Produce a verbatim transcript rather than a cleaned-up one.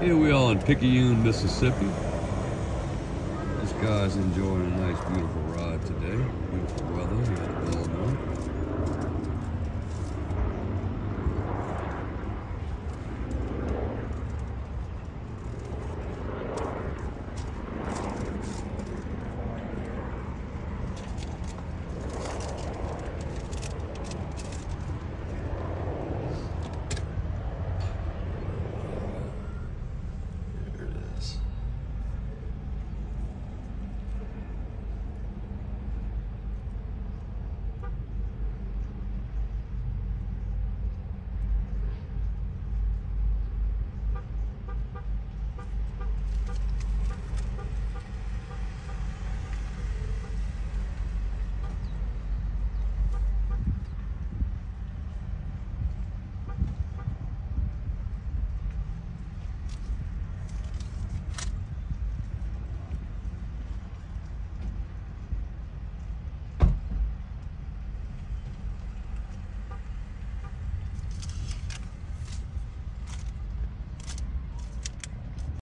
Here we are in Picayune, Mississippi. This guy's enjoying a nice, beautiful ride today. Beautiful weather here in Illinois.